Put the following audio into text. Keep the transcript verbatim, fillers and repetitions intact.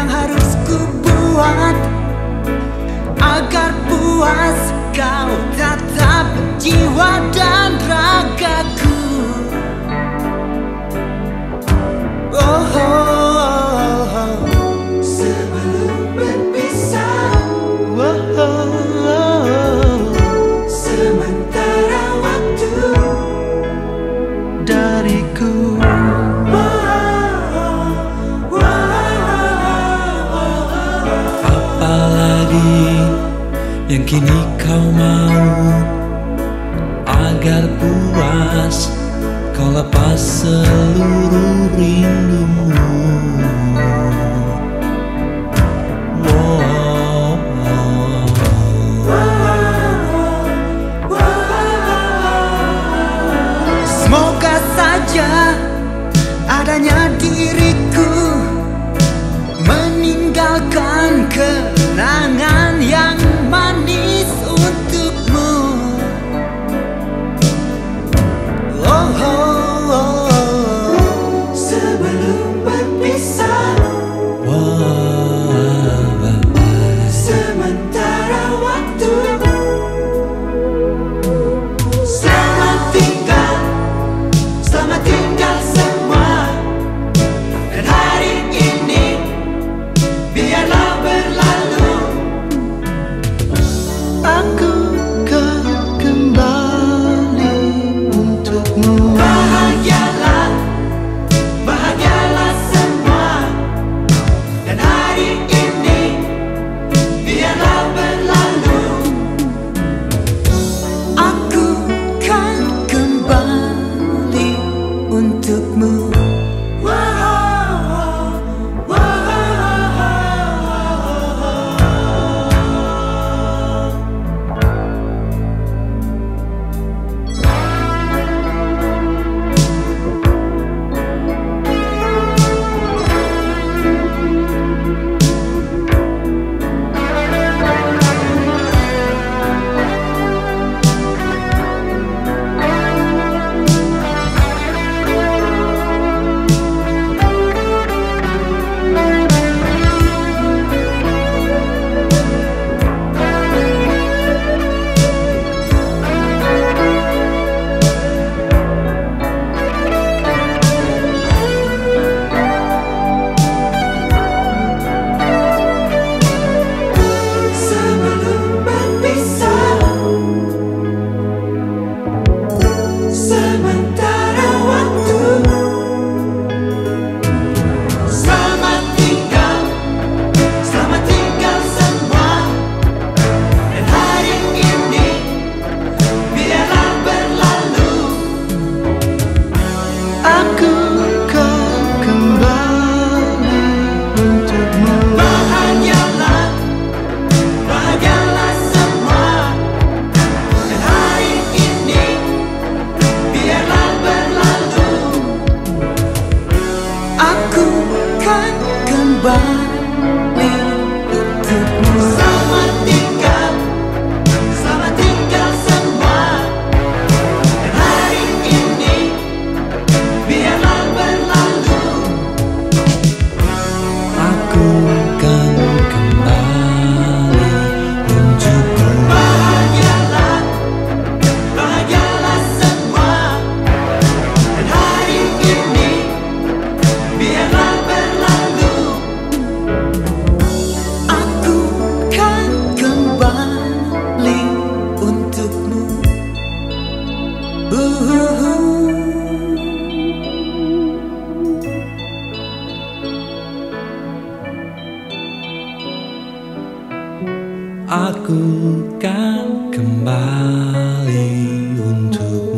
harus ku buat agar puas kau tatap jiwa dan ragaku? Oh, oh, oh, oh. Sebelum berpisah, oh, oh, oh. Sementara waktu dariku. Yang kini kau mau agar puas kau lepas seluruh rindumu. Wow, wow. Semoga saja adanya diriku meninggalkan kenangan yang manis untukmu. Oh, oh, oh. Sebelum berpisah, Wow. sementara waktu. Selamat tinggal, selamat tinggal semua. Dan hari ini biarlah berlalu. Aku kan kembali untukmu. Bahagialah, bahagialah semua. Dan hari ini biarlah berlalu. Aku kan kembali untukmu. Sebelum berpisah, sementara waktu. Selamat tinggal, selamat tinggal semua. Dan hari ini biarlah berlalu. Aku kan kembali untukmu. Bahagialah, bahagialah semua. Dan hari ini biarlah berlalu. Aku kan kembali untukmu. Selamat tinggal, selamat tinggal semua. Dan hari ini biarlah berlalu. Aku kan kembali untukmu. Bahagialah, bahagialah semua. Dan hari ini biarlah berlalu. Aku kan kembali untukmu. Uhuhu. Aku kan kembali untuk